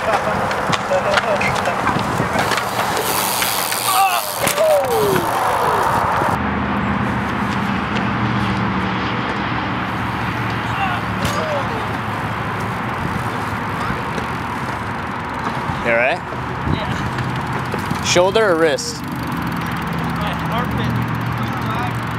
You alright? Yeah. Shoulder or wrist? My armpit.